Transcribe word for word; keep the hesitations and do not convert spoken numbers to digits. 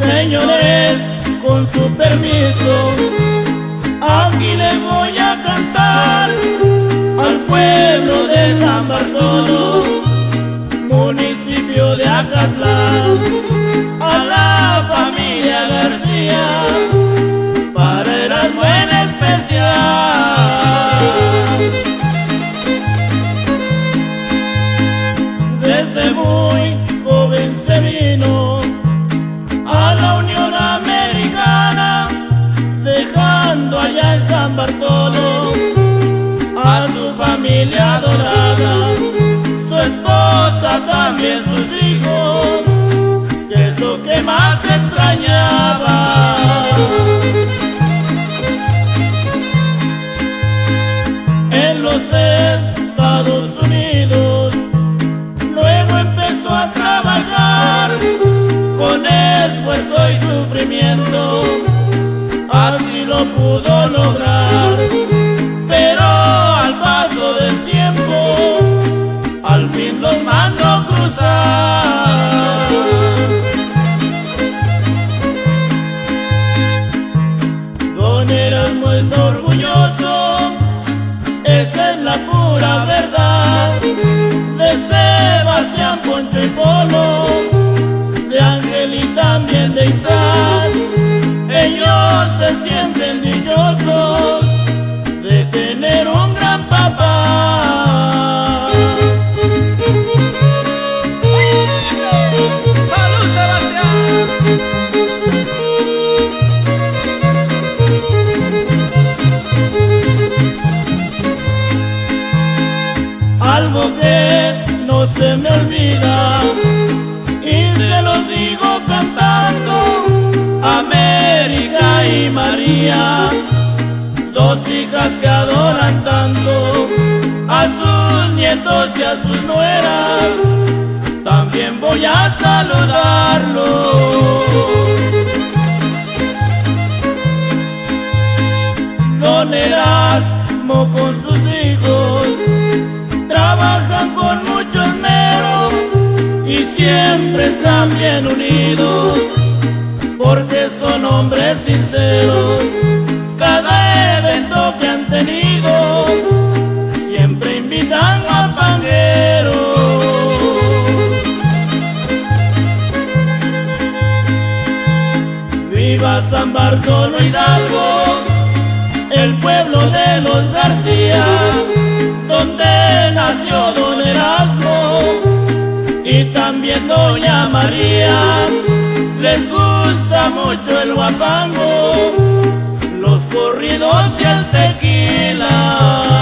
Señores, con su permiso, aquí les voy a cantar al pueblo de San Bartolo, municipio de Acatlán, a la familia García, para Erasmo en especial. Desde muy joven se vino a la Unión Americana, dejando allá en San Bartolo a su familia adorada, su esposa, también sus hijos, que es lo que más extrañaba. En los Estados Unidos luego empezó a trabajar con esfuerzo y sufrimiento, así lo pudo lograr. Pero al paso del tiempo, al fin los mandó cruzar. Don Erasmo está orgulloso, esa es la pura verdad, de Sebastián, Poncho y Polo, de Ángel y también de Isaac. Ellos se sienten dichosos de tener un gran papá. ¡Salud, Sebastián! Algo que no se me olvida, y se los digo cantando, América y María, dos hijas que adoran tanto a sus nietos y a sus nueras, también voy a saludarlos. Don Erasmo con sus hijos trabajan con mucho esmero y siempre están bien unidos, porque son hombres sinceros. Cada evento que han tenido siempre invitan a pangueros. Viva San Bartolo Hidalgo, el pueblo de los García, donde nació don Erasmo y también doña María. Les gusta mucho el huapango, los corridos y el tequila.